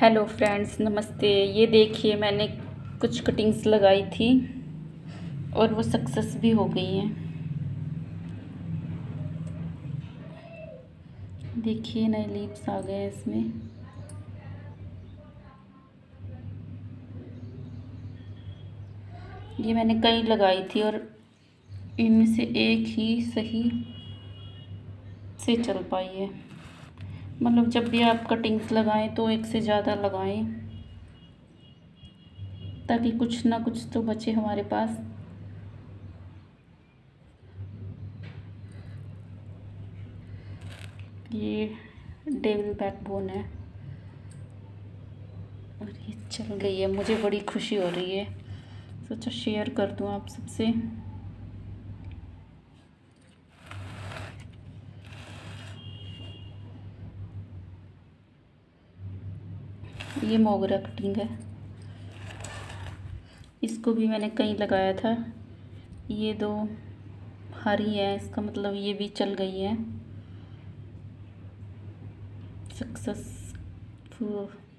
Hello friends, नमस्ते। ये देखिए, मैंने कुछ कटिंग्स लगाई थी और वो सक्सेस भी हो गई हैं। देखिए, नए लीव्स आ गए हैं इसमें। ये मैंने कई लगाई थी और इनमें से एक ही सही से चल पाई है। मतलब जब भी आप कटिंग्स लगाएं तो एक से ज़्यादा लगाएं, ताकि कुछ ना कुछ तो बचे हमारे पास। ये डेविल बैकबोन है और ये चल गई है। मुझे बड़ी खुशी हो रही है, सोचा शेयर कर दूं आप सबसे। ये मोगरा कटिंग है, इसको भी मैंने कहीं लगाया था। ये दो हरी है, इसका मतलब ये भी चल गई है सक्सेसफुल।